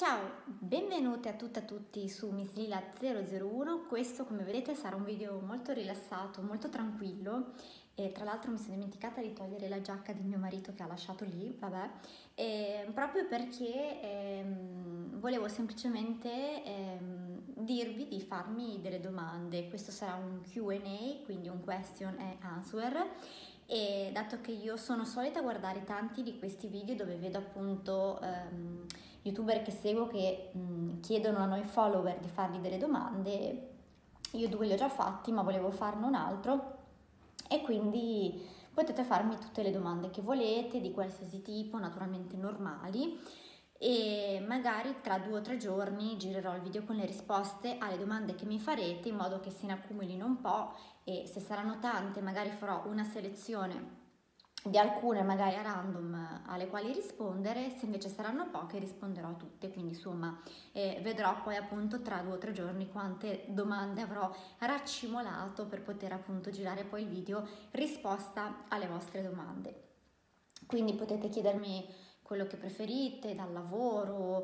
Ciao, benvenute a tutte e a tutti su Miss Lila 001. Questo, come vedete, sarà un video molto rilassato, molto tranquillo, e tra l'altro mi sono dimenticata di togliere la giacca di mio marito che ha lasciato lì, vabbè, proprio perché volevo semplicemente dirvi di farmi delle domande. Questo sarà un Q&A, quindi un question and answer. E dato che io sono solita guardare tanti di questi video dove vedo appunto youtuber che seguo che chiedono a noi follower di fargli delle domande, io due li ho già fatti ma volevo farne un altro, e quindi potete farmi tutte le domande che volete di qualsiasi tipo, naturalmente normali, e magari tra 2 o 3 giorni girerò il video con le risposte alle domande che mi farete, in modo che se ne accumulino un po', e se saranno tante magari farò una selezione di alcune magari a random alle quali rispondere. Se invece saranno poche risponderò a tutte, quindi insomma vedrò poi appunto tra 2 o 3 giorni quante domande avrò raccimolato per poter appunto girare poi il video risposta alle vostre domande. Quindi potete chiedermi quello che preferite, dal lavoro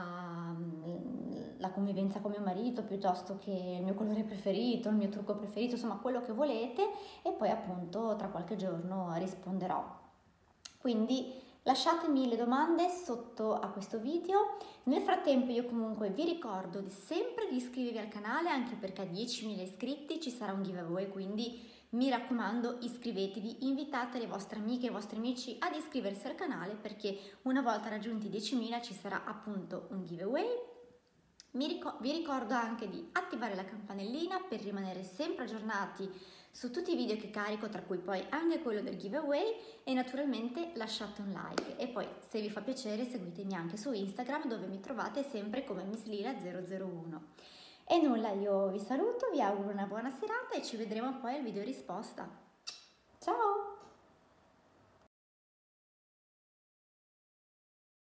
alla convivenza con mio marito, piuttosto che il mio colore preferito, il mio trucco preferito, insomma quello che volete, e poi appunto tra qualche giorno risponderò. Quindi lasciatemi le domande sotto a questo video. Nel frattempo io comunque vi ricordo sempre di iscrivervi al canale, anche perché a 10.000 iscritti ci sarà un giveaway, quindi mi raccomando, iscrivetevi, invitate le vostre amiche e i vostri amici ad iscriversi al canale, perché una volta raggiunti 10.000 ci sarà appunto un giveaway. Vi ricordo anche di attivare la campanellina per rimanere sempre aggiornati su tutti i video che carico, tra cui poi anche quello del giveaway, e naturalmente lasciate un like. E poi, se vi fa piacere, seguitemi anche su Instagram, dove mi trovate sempre come Miss Lila 001. E nulla, io vi saluto, vi auguro una buona serata e ci vedremo poi al video risposta. Ciao!